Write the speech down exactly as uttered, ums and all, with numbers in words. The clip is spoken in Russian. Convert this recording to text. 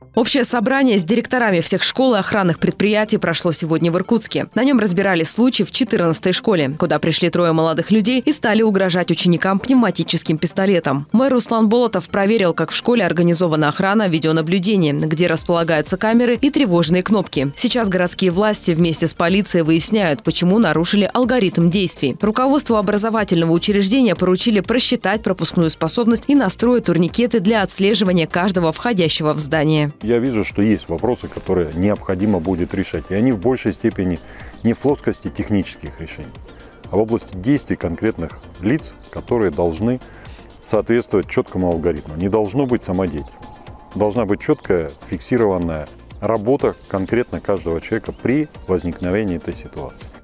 Общее собрание с директорами всех школ и охранных предприятий прошло сегодня в Иркутске. На нем разбирали случай в четырнадцатой школе, куда пришли трое молодых людей и стали угрожать ученикам пневматическим пистолетом. Мэр Руслан Болотов проверил, как в школе организована охрана, видеонаблюдение, где располагаются камеры и тревожные кнопки. Сейчас городские власти вместе с полицией выясняют, почему нарушили алгоритм действий. Руководству образовательного учреждения поручили просчитать пропускную способность и настроить турникеты для отслеживания каждого входящего в здание. Я вижу, что есть вопросы, которые необходимо будет решать. И они в большей степени не в плоскости технических решений, а в области действий конкретных лиц, которые должны соответствовать четкому алгоритму. Не должно быть самодеятельности. Должна быть четкая, фиксированная работа конкретно каждого человека при возникновении этой ситуации.